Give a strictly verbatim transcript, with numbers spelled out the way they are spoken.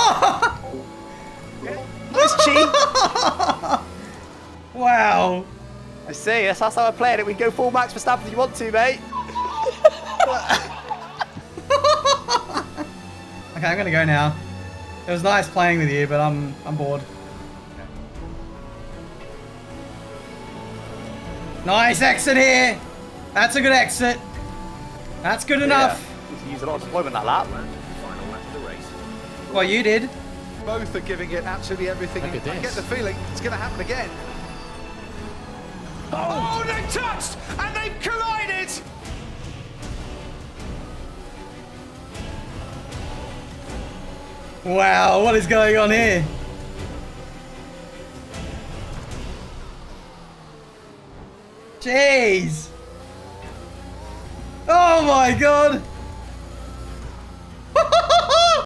Nice cheat. Wow. I see. That's, that's how I played it. We can go full max Verstappen if you want to, mate. Okay, I'm gonna go now. It was nice playing with you, but I'm I'm bored. Nice exit here. That's a good exit. That's good enough. Yeah. Use a lot of deployment that lap. Final lap of the race. Well, you did. Both are giving it absolutely everything. Look at I get this. the feeling it's going to happen again. Oh, they touched and they've collided. Wow, what is going on here? Jeez. Oh my god.